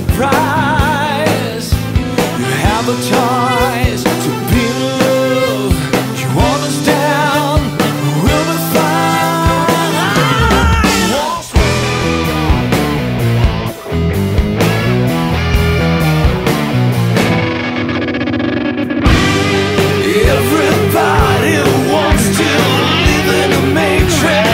prize. You have a choice to be in love. You understand, we'll be fine. Everybody wants to live in a matrix.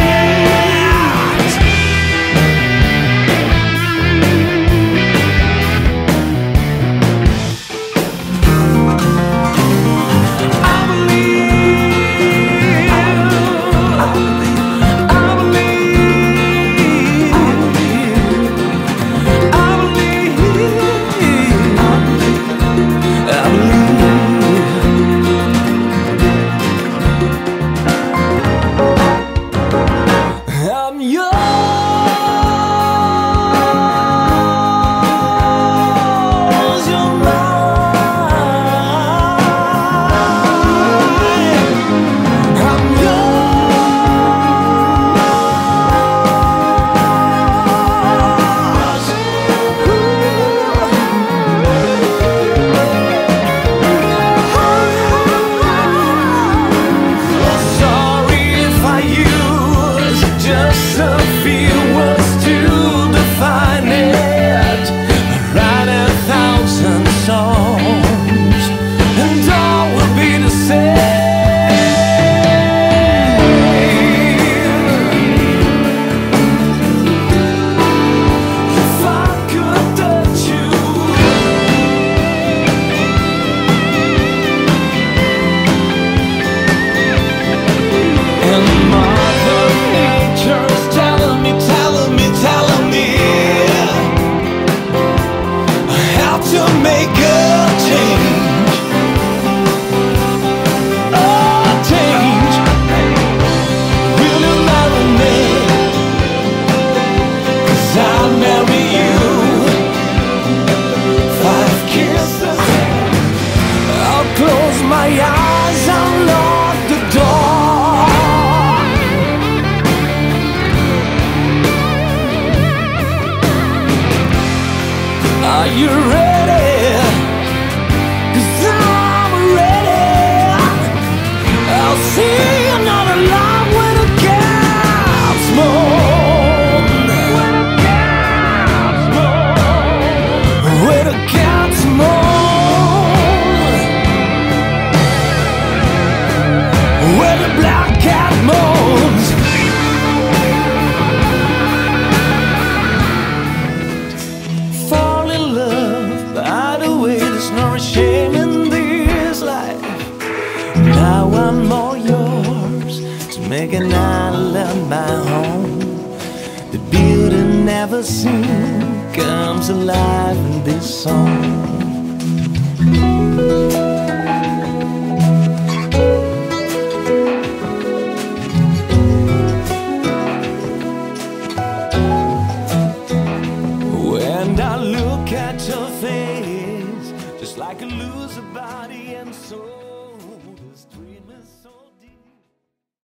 My eyes unlock the door. Are you ready? 'Cause I'm ready. I'll see another love when it gets more. When it gets more. When it gets more. Where the black cat moans. Fall in love, by the way, there's no shame in this life. Now I'm all yours, to make an island my home. The beauty never seen comes alive in this song. When I look at your face, just like a loser body.